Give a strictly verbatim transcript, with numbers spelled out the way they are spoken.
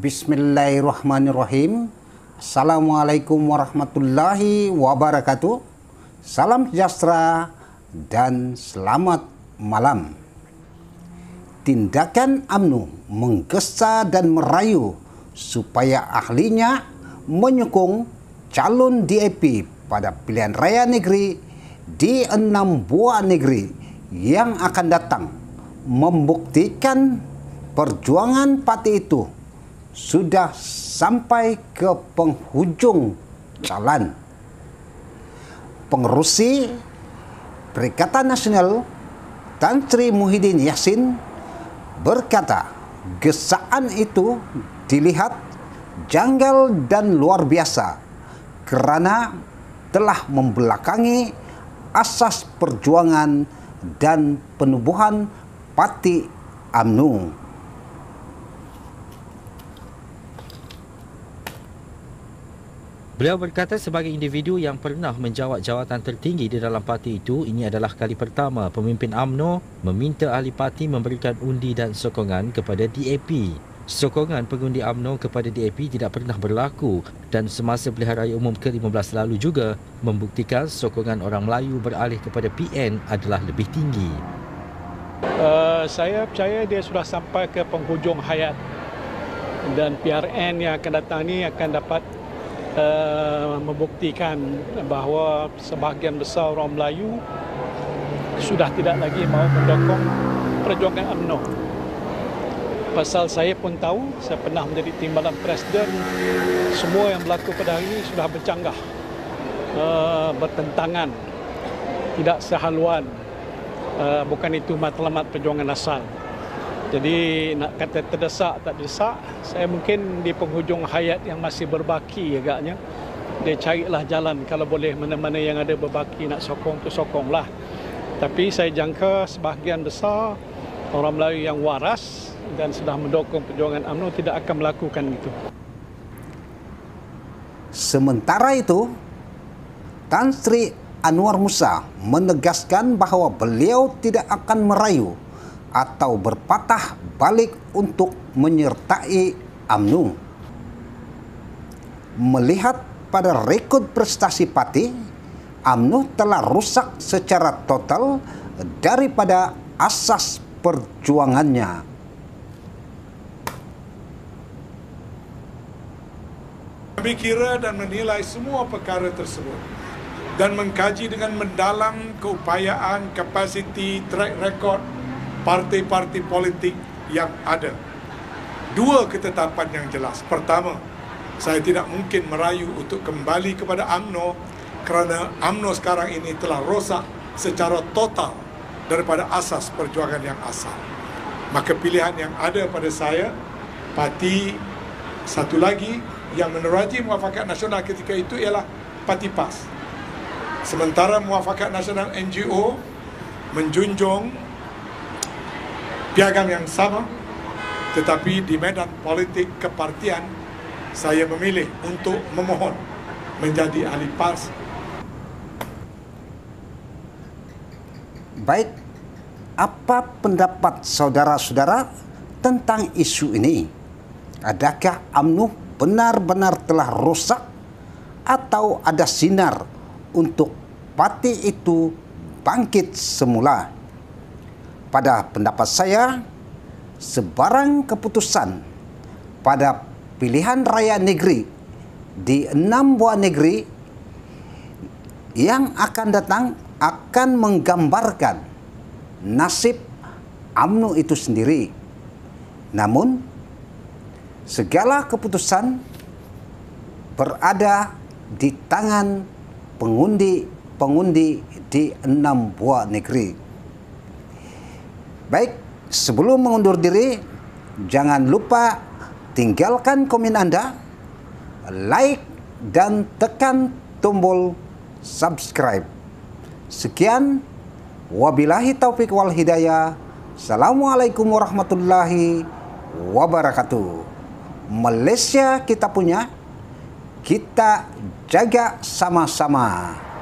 Bismillahirrahmanirrahim. Assalamualaikum warahmatullahi wabarakatuh. Salam sejahtera dan selamat malam. Tindakan U M N O menggesa dan merayu supaya ahlinya menyokong calon D A P pada pilihan raya negeri di enam buah negeri yang akan datang membuktikan perjuangan parti itu sudah sampai ke penghujung jalan. Pengerusi Perikatan Nasional Tan Sri Muhyiddin Yassin berkata, gesaan itu dilihat janggal dan luar biasa karena telah membelakangi asas perjuangan dan penubuhan parti U M N O. Beliau berkata sebagai individu yang pernah menjawat jawatan tertinggi di dalam parti itu, ini adalah kali pertama pemimpin U M N O meminta ahli parti memberikan undi dan sokongan kepada D A P. Sokongan pengundi U M N O kepada D A P tidak pernah berlaku dan semasa pilihan raya umum ke lima belas lalu juga membuktikan sokongan orang Melayu beralih kepada P N adalah lebih tinggi. Uh, saya percaya dia sudah sampai ke penghujung hayat dan P R N yang akan datang ini akan dapat Uh, membuktikan bahawa sebahagian besar orang Melayu sudah tidak lagi mahu mendukung perjuangan U M N O. Pasal saya pun tahu, saya pernah menjadi timbalan presiden, semua yang berlaku pada hari ini sudah bercanggah, uh, bertentangan, tidak sehaluan, uh, bukan itu matlamat perjuangan asal. Jadi nak kata terdesak tak terdesak, saya mungkin di penghujung hayat yang masih berbaki agaknya, dia carilah jalan kalau boleh mana-mana yang ada berbaki nak sokong tu sokonglah. Tapi saya jangka sebahagian besar orang Melayu yang waras dan sudah mendukung perjuangan U M N O tidak akan melakukan itu. Sementara itu, Tan Sri Anwar Musa menegaskan bahawa beliau tidak akan merayu atau berpatah balik untuk menyertai U M N O. Melihat pada rekod prestasi parti, U M N O telah rusak secara total daripada asas perjuangannya. Kami kira dan menilai semua perkara tersebut dan mengkaji dengan mendalam keupayaan, kapasiti, track record parti-parti politik yang ada. Dua ketetapan yang jelas. Pertama, saya tidak mungkin merayu untuk kembali kepada U M N O kerana U M N O sekarang ini telah rosak secara total daripada asas perjuangan yang asal. Maka pilihan yang ada pada saya, parti satu lagi yang meneroji Muafakat Nasional ketika itu ialah Parti P A S. Sementara Muafakat Nasional N G O menjunjung piagam yang sama, tetapi di medan politik kepartian saya memilih untuk memohon menjadi ahli P A S. Baik, apa pendapat saudara-saudara tentang isu ini? Adakah U M N O benar-benar telah rosak atau ada sinar untuk parti itu bangkit semula? Pada pendapat saya, sebarang keputusan pada pilihan raya negeri di enam buah negeri yang akan datang akan menggambarkan nasib U M N O itu sendiri. Namun, segala keputusan berada di tangan pengundi-pengundi di enam buah negeri. Baik, sebelum mengundur diri, jangan lupa tinggalkan komen Anda, like dan tekan tombol subscribe. Sekian, wabillahi taufik wal hidayah. Assalamualaikum warahmatullahi wabarakatuh. Malaysia kita punya, kita jaga sama-sama.